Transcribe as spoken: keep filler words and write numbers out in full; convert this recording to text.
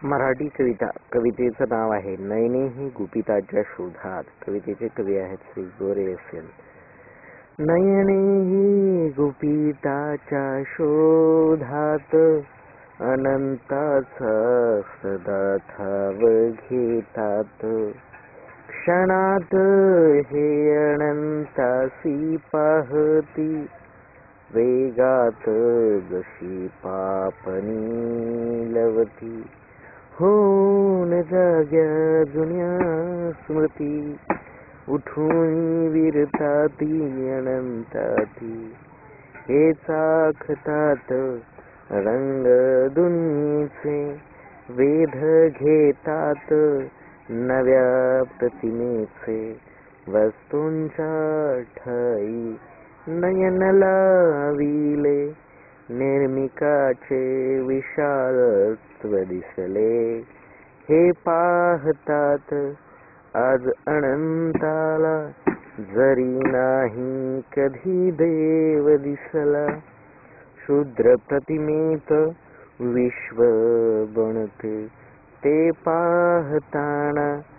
मराठी कविता. कवितेचं नाव आहे नयने ही गुपिताच्या शोधात. कवितेचे कवी आहेत श्री गोरे असेल. नयने ही गुपिताच्या शोधात अनंताचा सदा ठाव घेतात. क्षणात हे अनंतासी पाहती वेगात जशी पापणी लवती. होऊन जाग्या जुन्या स्मृती उठून विरताती अनंताती. हे चाखतात रंग दुनीचे वेध घेतात नव्या प्रतिमेचे. वस्तूंच्या ठाई नयन लाविले निर्मिकाचे विशालत्व दिसले. हे पाहतात आज अनंताला जरी नाही कधी देव दिसला. शूद्र प्रतिमेत विश्व बनते ते पाहताना